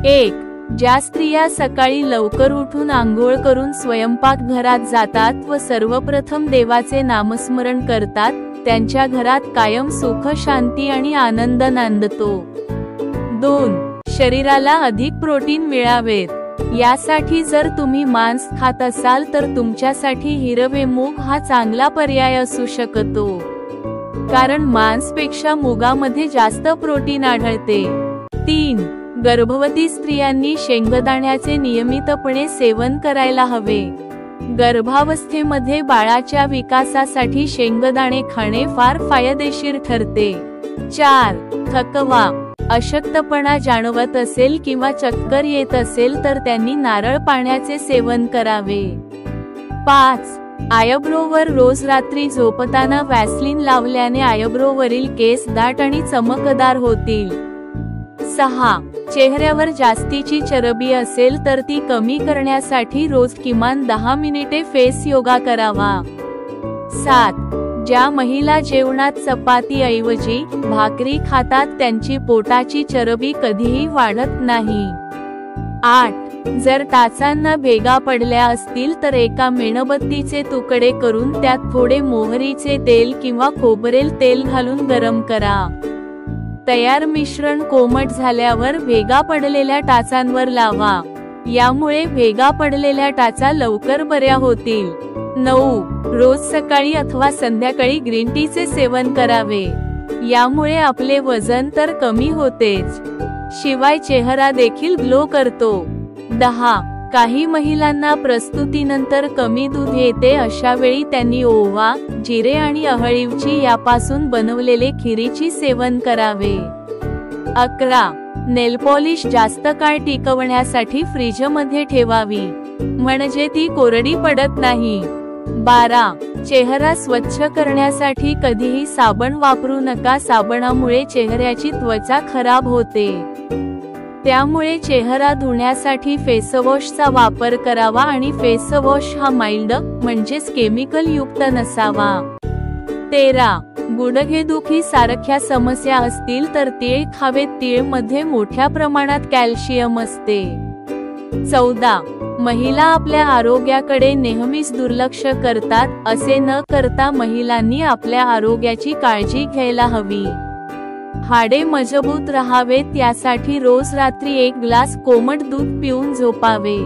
1. ज्या स्त्रिया सकाळी लवकर उठून आंघोळ करून स्वयंपाकघरात जातात व सर्वप्रथम देवाचे नामस्मरण करतात, त्यांच्या घरात कायम सुख, शांती आणि आनंद नांदतो. 2. शरीराला अधिक प्रोटीन मिळावेत. यासाठी जर तुम्ही मांस खात असाल तर तुमच्यासाठी हिरवे मूग हा चांगला पर्याय असू शकतो, कारण मांसपेक्षा मुगामध्ये जास्त प्रोटीन आढळते. 3. गर्भवती स्त्रियांनी शेंगदाण्याचे नियमितपणे सेवन करायला हवे. गर्भावस्थेमध्ये बाळाच्या विकासासाठी शेंगदाणे खाणे फार फायदेशीर ठरते. 4. थकवा, अशक्तपणा जाणवत असेल किंवा चक्कर येत असेल तर त्यांनी नारळ पाण्याचे सेवन करावे. 5. आयब्रोवर रोज रात्री झोपताना व्हॅसलीन लावल्याने आयब्रोवरील केस दाट आणि चमकदार होतील. 6. चेहऱ्यावर जास्तीची चरबी असेल तर ती कमी करण्यासाठी रोज किमान 10 मिनिटे फेस योगा करावा. 7. ज्या महिला जेवणात चपाती ऐवजी भाकरी खातात त्यांची पोटाची चरबी कधीही वाढत नाही. 8. जर टाचांना भेगा पडल्या असतील तर एका मेणबत्तीचे तुकडे करून त्यात थोडे मोहरीचे तेल किंवा खोबरेल तेल घालून गरम करा. तयार मिश्रण कोमट झाल्यावर भेगा पडलेल्या टाचांवर लावा. यामुळे भेगा पडलेल्या टाचा लवकर बऱ्या होतील. 9. रोज सकाळी अथवा संध्याकाळी ग्रीन टीचे सेवन करावे. यामुळे आपले वजन तर कमी होतेच, शिवाय चेहरा देखील ग्लो करतो. 10. काही महिलांना प्रस्तुतीनंतर कमी दूध येते, अशा वेळी त्यांनी ओवा, जिरे आणि अहळीवची यापासून बनवलेले खिरीची सेवन करावे. 11. नेल पॉलिश जास्त काळ टिकवण्यासाठी फ्रीजमध्ये ठेवावी, म्हणजे ती कोरडी पडत नाही. 12. चेहरा स्वच्छ करण्यासाठी कधीही साबण वापरू नका. साबणामुळे चेहऱ्याची त्वचा खराब होते. त्यामुळे चेहरा धुण्यासाठी फेसवॉशचा वापर करावा आणि फेसवॉश हा माइल्ड म्हणजेच केमिकल युक्त नसावा. 13. गुडघेदुखी सारख्या समस्या असतील तर तीळ खावेत. तीळमध्ये मोठ्या प्रमाणात कॅल्शियम असते. 14. महिला आपल्या आरोग्याकडे नेहमीच दुर्लक्ष करतात. असे न करता महिलांनी आपल्या आरोग्याची काळजी घ्यायला हवी. हाडे मजबूत राहावेत यासाठी रोज रात्री 1 ग्लास कोमट दूध पिऊन झोपावे.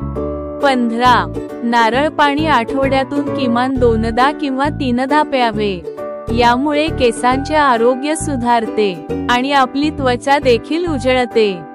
15. नारळ पाणी आठवड्यातून किमान 2दा किंवा 3दा प्यावे. यामुळे केसांचे आरोग्य सुधारते आणि आपली त्वचा देखील उजळते.